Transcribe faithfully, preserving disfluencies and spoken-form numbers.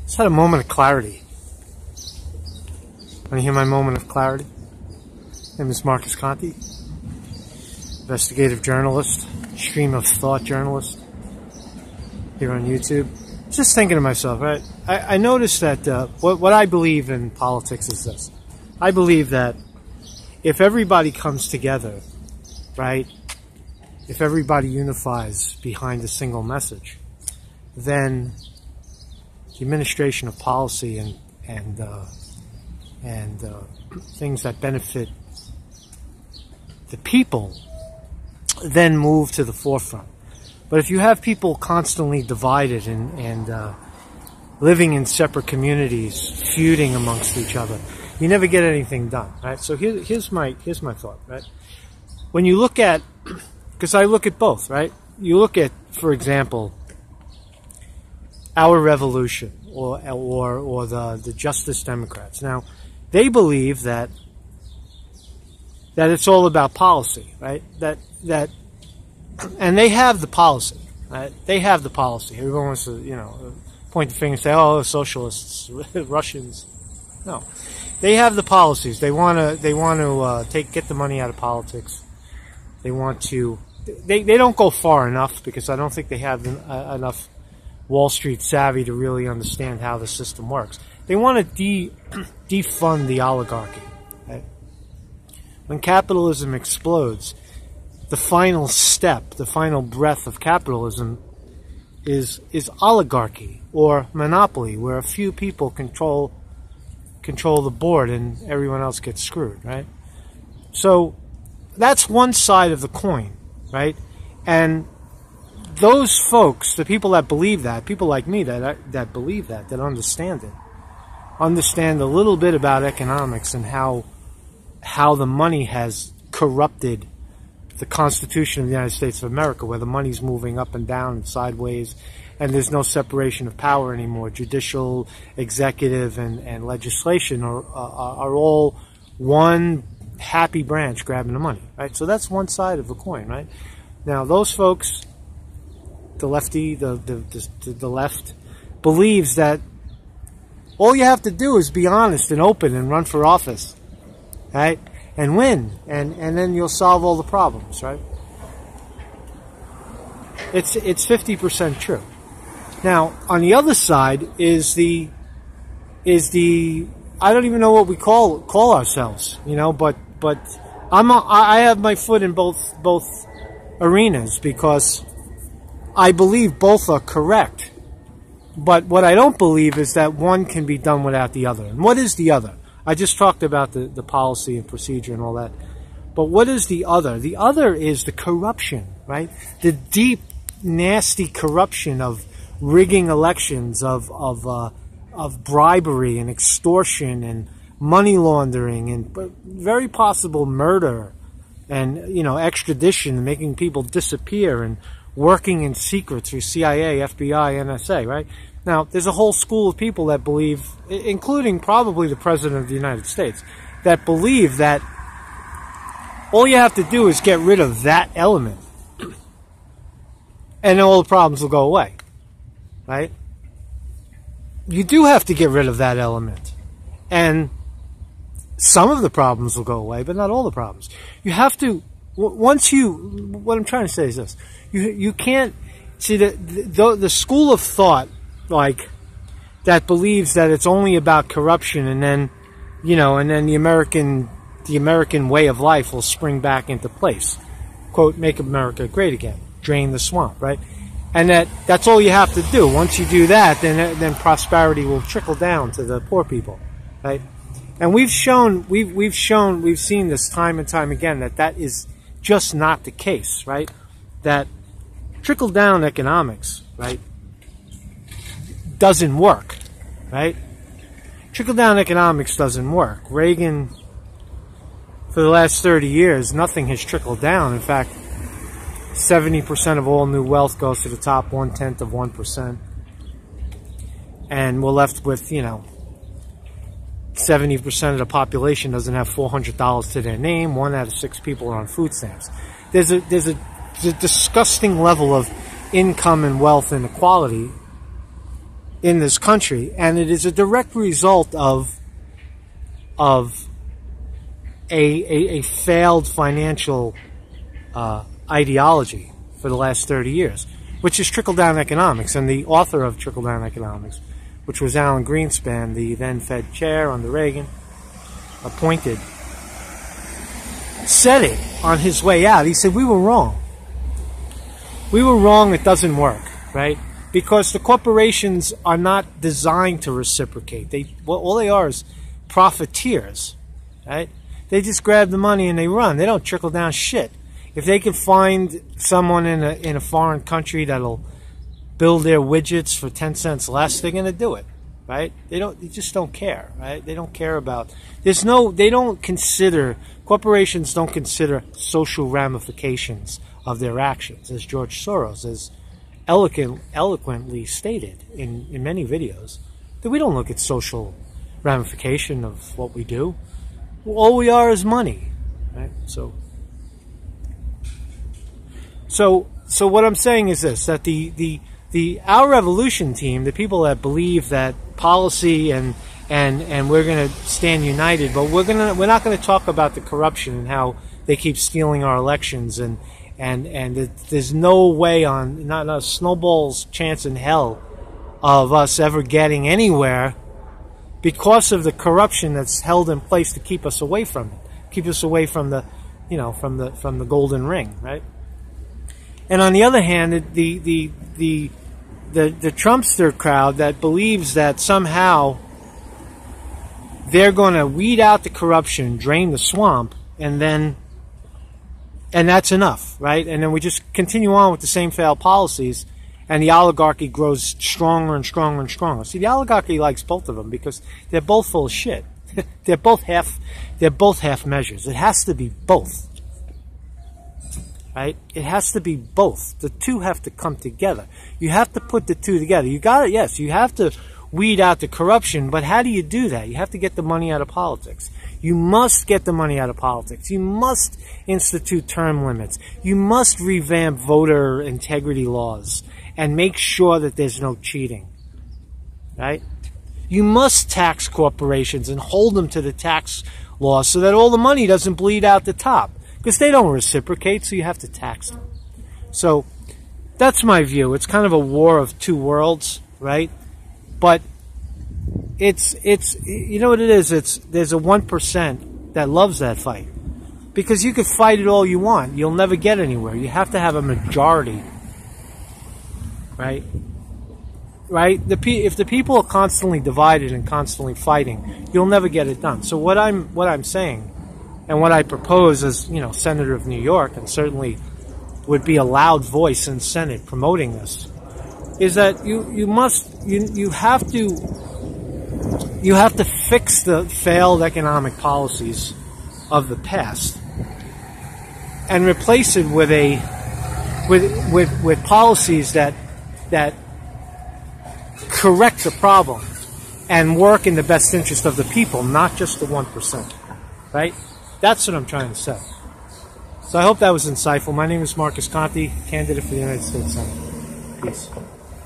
Just had a moment of clarity. Want to hear my moment of clarity? My name is Marcus Conte, investigative journalist, stream of thought journalist here on YouTube. Just thinking to myself, right? I, I noticed that uh, what, what I believe in politics is this. I believe that if everybody comes together, right, if everybody unifies behind a single message, then the administration of policy and and uh, and uh, things that benefit the people then move to the forefront. But if you have people constantly divided and, and uh, living in separate communities, feuding amongst each other, you never get anything done, right? So here, here's my here's my thought, right? When you look at, because I look at both, right? You look at, for example, our revolution or or or the the Justice Democrats. Now, they believe that that it's all about policy, right? That that. And they have the policy, right? They have the policy. Everyone wants to, you know, point the finger and say, oh, socialists, Russians. No. They have the policies. They want to, they want to, uh, take, get the money out of politics. They want to, they, they don't go far enough because I don't think they have uh, enough Wall Street savvy to really understand how the system works. They want to de, defund the oligarchy, right? When capitalism explodes, the final step, the final breath of capitalism is is oligarchy or monopoly, where a few people control control the board and everyone else gets screwed, right? So that's one side of the coin, right? And those folks, the people that believe that, people like me that that believe that, that understand it, understand a little bit about economics and how how the money has corrupted the Constitution of the United States of America, where the money's moving up and down and sideways, and there's no separation of power anymore. Judicial, executive, and, and legislation are, are, are all one happy branch grabbing the money, right? So that's one side of the coin, right? Now, those folks, the lefty, the, the, the, the left, believes that all you have to do is be honest and open and run for office, right? And win, and and then you'll solve all the problems, right? It's it's fifty percent true. Now, on the other side is the is the I don't even know what we call call ourselves, you know. But but I'm a, I have my foot in both both arenas because I believe both are correct. But what I don't believe is that one can be done without the other. And what is the other? I just talked about the, the policy and procedure and all that. But what is the other? The other is the corruption, right? The deep, nasty corruption of rigging elections, of of uh, of bribery and extortion and money laundering and very possible murder and, you know, extradition and making people disappear and working in secret through C I A, F B I, N S A, right? Now, there's a whole school of people that believe, including probably the President of the United States, that believe that all you have to do is get rid of that element and all the problems will go away, right? You do have to get rid of that element. And some of the problems will go away, but not all the problems. You have to, once you, what I'm trying to say is this, you, you can't, see, the, the, the school of thought, like, that believes that it's only about corruption and then, you know, and then the American, the American way of life will spring back into place. Quote, make America great again. Drain the swamp, right? And that, that's all you have to do. Once you do that, then, then prosperity will trickle down to the poor people, right? And we've shown, we've, we've shown, we've seen this time and time again that that is just not the case, right? That trickle-down economics, right, doesn't work, right? Trickle-down economics doesn't work. Reagan, for the last thirty years, nothing has trickled down. In fact, seventy percent of all new wealth goes to the top one-tenth of one percent. And we're left with, you know, seventy percent of the population doesn't have four hundred dollars to their name. One out of six people are on food stamps. There's a, there's a, there's a disgusting level of income and wealth inequality in this country, and it is a direct result of of a a, a failed financial uh, ideology for the last thirty years, which is trickle-down economics. And the author of Trickle-Down Economics, which was Alan Greenspan, the then Fed chair under Reagan, appointed, said it on his way out. He said, we were wrong. We were wrong, it doesn't work, right? Because the corporations are not designed to reciprocate. They, well, all they are is profiteers, right? They just grab the money and they run. They don't trickle down shit. If they can find someone in a, in a foreign country that'll build their widgets for ten cents less, they're going to do it, right? They don't, they just don't care, right? They don't care about, there's no, they don't consider, corporations don't consider social ramifications of their actions, as George Soros has eloquent, eloquently stated in, in many videos, that we don't look at social ramification of what we do. All we are is money, right? So, so, so what I'm saying is this, that the, the, the, our revolution team, the people that believe that policy and, and, and we're going to stand united, but we're going to, we're not going to talk about the corruption and how they keep stealing our elections, and, and, and there's no way on, not a snowball's chance in hell of us ever getting anywhere because of the corruption that's held in place to keep us away from it, keep us away from the, you know, from the, from the golden ring, right? And on the other hand, the, the, the, the, the Trumpster crowd that believes that somehow they're going to weed out the corruption, drain the swamp, and then, and that's enough, right? And then we just continue on with the same failed policies, and the oligarchy grows stronger and stronger and stronger. See, the oligarchy likes both of them because they're both full of shit. they're both half, they're both half measures. It has to be both. Right? It has to be both. The two have to come together. You have to put the two together. You got it, yes. You have to weed out the corruption, but how do you do that? You have to get the money out of politics. You must get the money out of politics. You must institute term limits. You must revamp voter integrity laws and make sure that there's no cheating. Right? You must tax corporations and hold them to the tax laws so that all the money doesn't bleed out the top. Because they don't reciprocate, so you have to tax them. So that's my view. It's kind of a war of two worlds, right? But it's, it's you know what it is? It's, there's a one percent that loves that fight. Because you could fight it all you want. You'll never get anywhere. You have to have a majority. Right? Right? The pe if the people are constantly divided and constantly fighting, you'll never get it done. So what I'm, what I'm saying, and what I propose as, you know, Senator of New York, and certainly would be a loud voice in Senate promoting this, is that you, you must, you, you have to, you have to fix the failed economic policies of the past and replace it with a, with, with, with policies that, that correct the problem and work in the best interest of the people, not just the one percent, right? That's what I'm trying to say. So I hope that was insightful. My name is Marcus Conte, candidate for the United States Senate. Peace.